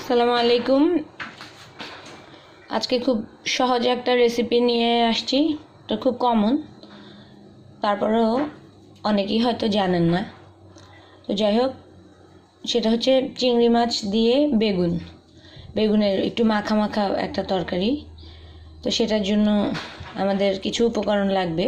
আসসালামু আলাইকুম। আজকে খুব সহজ একটা রেসিপি নিয়ে আসছি। এটা খুব কমন, তারপরেও অনেকেই হয়তো জানেন না। তো যাই হোক, সেটা হচ্ছে চিংড়ি মাছ দিয়ে বেগুনের একটু মাখা মাখা একটা তরকারি। তো সেটার জন্য আমাদের কিছু উপকরণ লাগবে।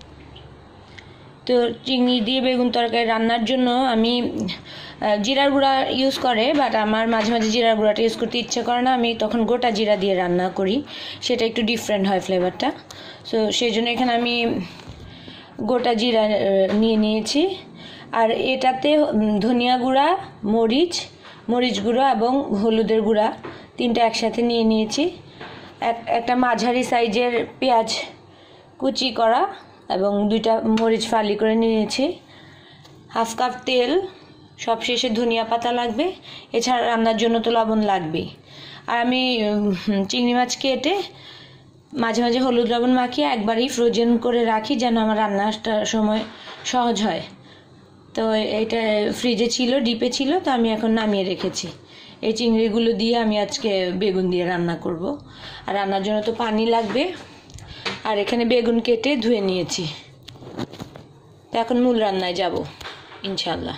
তো চিংড়ি দিয়ে বেগুন তরকারি রান্নার জন্য আমি জিরার গুঁড়া ইউজ করে, বাট আমার মাঝে মাঝে জিরার গুঁড়াটা ইউজ করতে ইচ্ছে করে না। আমি তখন গোটা জিরা দিয়ে রান্না করি, সেটা একটু ডিফারেন্ট হয় ফ্লেভারটা। সো সেই জন্য এখানে আমি গোটা জিরা নিয়েছি। আর এটাতে ধনিয়া গুঁড়া, মরিচ গুঁড়া এবং হলুদের গুঁড়া তিনটা একসাথে নিয়ে নিয়েছি। একটা মাঝারি সাইজের পেঁয়াজ কুচি করা এবং দুইটা মরিচ ফালি করে নিয়েছি। হাফ কাপ তেল, সবশেষে ধনিয়া পাতা লাগবে। এছাড়া রান্নার জন্য তো লবণ লাগবেই। আর আমি চিংড়ি মাছ কেটে মাঝে মাঝে হলুদ লবণ মাখিয়ে একবারই ফ্রোজেন করে রাখি, যেন আমার রান্নাটার সময় সহজ হয়। তো এটা ফ্রিজে ছিল, ডিপে ছিল, তো আমি এখন নামিয়ে রেখেছি। এই চিংড়িগুলো দিয়ে আমি আজকে বেগুন দিয়ে রান্না করব। আর রান্নার জন্য তো পানি লাগবে। আর এখানে বেগুন কেটে ধুয়ে নিয়েছি। তো এখন মূল রান্নায় যাব ইনশাল্লাহ।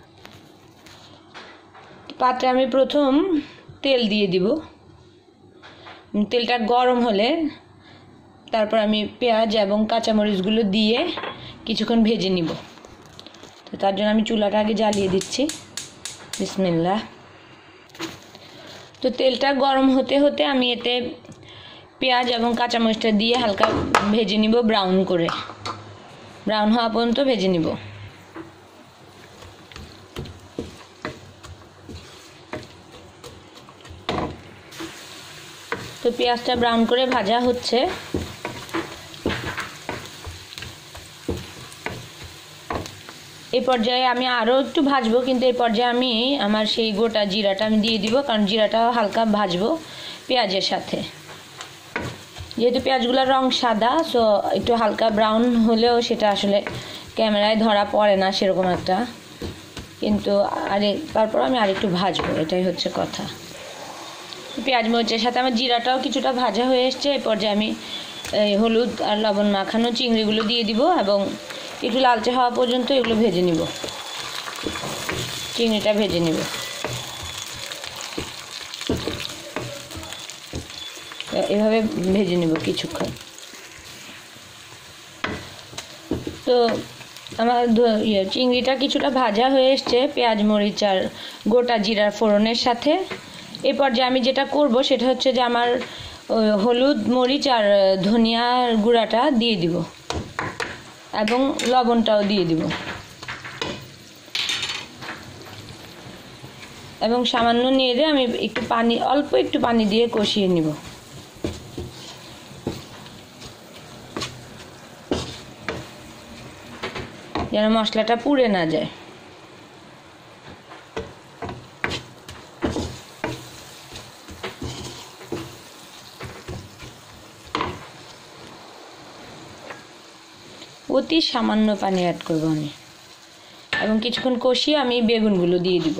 পাত্রে আমি প্রথম তেল দিয়ে দিব। তেলটা গরম হলে তারপর আমি পেঁয়াজ এবং কাঁচামরিচগুলো দিয়ে কিছুক্ষণ ভেজে নিব। তো তার জন্য আমি চুলাটা আগে জ্বালিয়ে দিচ্ছি। বিসমিল্লাহ। তো তেলটা গরম হতে হতে আমি এতে পেঁয়াজ এবং কাঁচামরিচটা দিয়ে হালকা ভেজে নিব, ব্রাউন হওয়া পর্যন্ত ভেজে নিব। তো পেঁয়াজটা ব্রাউন করে ভাজা হচ্ছে। এই পর্যায়ে আমি আরও একটু ভাজবো, কিন্তু এই পর্যায়ে আমি আমার সেই গোটা জিরাটা আমি দিয়ে দিব, কারণ জিরাটা হালকা ভাজবো পেঁয়াজের সাথে। যেহেতু পেঁয়াজগুলোর রং সাদা, সো একটু হালকা ব্রাউন হলেও সেটা আসলে ক্যামেরায় ধরা পড়ে না সেরকম একটা, কিন্তু তারপর আমি আরেকটু ভাজবো, এটাই হচ্ছে কথা। পেঁয়াজ মরিচের সাথে আমার জিরাটাও কিছুটা ভাজা হয়ে এসছে। এই পর্যায়ে আমি হলুদ আর লবণ মাখানো চিংড়িগুলো দিয়ে দিব এবং একটু লালচে হওয়া পর্যন্ত এগুলো ভেজে নিব। চিংড়িটা ভেজে নিব। এভাবে ভেজে নিব কিছুক্ষণ। তো আমার চিংড়িটা কিছুটা ভাজা হয়ে এসছে পেঁয়াজ মরিচ আর গোটা জিরার ফোড়নের সাথে। এই পর্যায়ে আমি যেটা করব সেটা হচ্ছে যে আমার হলুদ মরিচ আর ধনিয়ার গুঁড়াটা দিয়ে দিব এবং লবণটাও দিয়ে দিব এবং সামান্য নেড়ে আমি অল্প একটু পানি দিয়ে কষিয়ে নিব। যেন মশলাটা পুড়ে না যায়। অতি সামান্য পানি অ্যাড করব আমি এবং কিছুক্ষণ কষিয়ে আমি বেগুনগুলো দিয়ে দিব।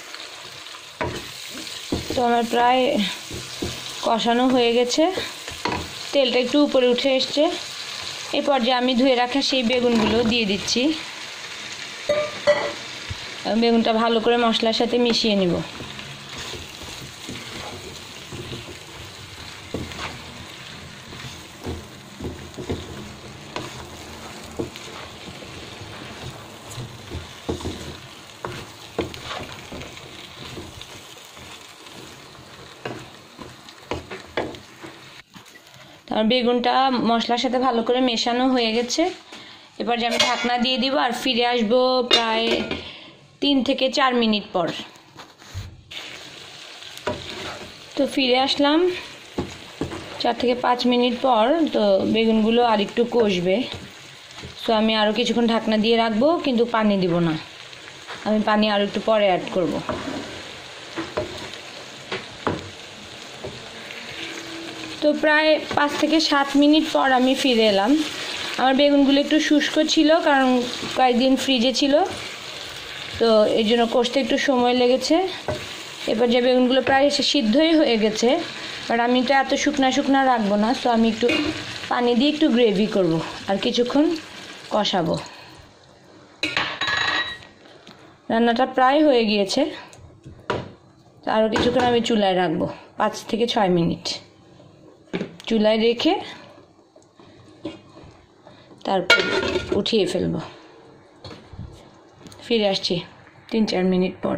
তো আমার প্রায় কষানো হয়ে গেছে, তেলটা একটু উপরে উঠে এসছে। এই পর্যায়ে আমি ধুয়ে রাখা সেই বেগুনগুলো দিয়ে দিচ্ছি। বেগুনটা ভালো করে মশলার সাথে মিশিয়ে নিব। তারপর বেগুনটা মশলার সাথে ভালো করে মেশানো হয়ে গেছে। এবার যে আমি ঢাকনা দিয়ে দিব আর ফিরে আসবো প্রায় 3 থেকে 4 মিনিট পর। তো ফিরে আসলাম 4 থেকে 5 মিনিট পর। তো বেগুনগুলো আর একটু কষবে, সো আমি আরও কিছুক্ষণ ঢাকনা দিয়ে রাখবো, কিন্তু পানি দিব না। আমি পানি আরও একটু পরে অ্যাড করব। তো প্রায় 5 থেকে 7 মিনিট পর আমি ফিরে এলাম। আমার বেগুনগুলো একটু শুষ্ক ছিল, কারণ কয়েকদিন ফ্রিজে ছিল, তো এই জন্য কষতে একটু সময় লেগেছে। এবার যে বেগুনগুলো প্রায় সিদ্ধই হয়ে গেছে, বাট আমি তো এত শুকনা শুকনা রাখবো না, সো আমি একটু পানি দিয়ে একটু গ্রেভি করব আর কিছুক্ষণ কষাবো। রান্নাটা প্রায় হয়ে গিয়েছে, আরও কিছুক্ষণ আমি চুলায় রাখবো, 5 থেকে 6 মিনিট চুলায় রেখে তারপর উঠিয়ে ফেলবো। ফিরে আসছি 3-4 মিনিট পর।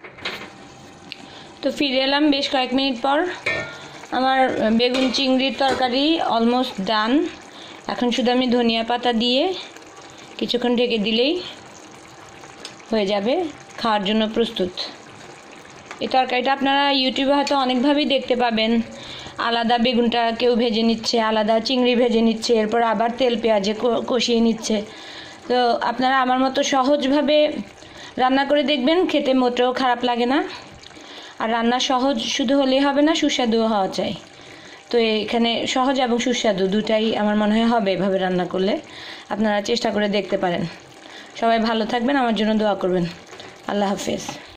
তো ফিরে এলাম বেশ কয়েক মিনিট পর। আমার বেগুন চিংড়ির তরকারি অলমোস্ট ডান। এখন শুধু আমি ধনিয়া পাতা দিয়ে কিছুক্ষণ ঢেকে দিলেই হয়ে যাবে, খাওয়ার জন্য প্রস্তুত। এই তরকারিটা আপনারা ইউটিউবে হয়তো অনেকভাবেই দেখতে পাবেন। আলাদা বেগুনটা কেউ ভেজে নিচ্ছে, আলাদা চিংড়ি ভেজে নিচ্ছে, এরপর আবার তেল পেঁয়াজে কষিয়ে নিচ্ছে। তো আপনারা আমার মতো সহজভাবে রান্না করে দেখবেন, খেতে মোটেও খারাপ লাগে না। আর রান্না সহজ শুধু হলেই হবে না, সুস্বাদুও হওয়া চাই। তো এখানে সহজ এবং সুস্বাদু দুটাই আমার মনে হয় হবে এভাবে রান্না করলে। আপনারা চেষ্টা করে দেখতে পারেন। সবাই ভালো থাকবেন, আমার জন্য দোয়া করবেন। আল্লাহ হাফেজ।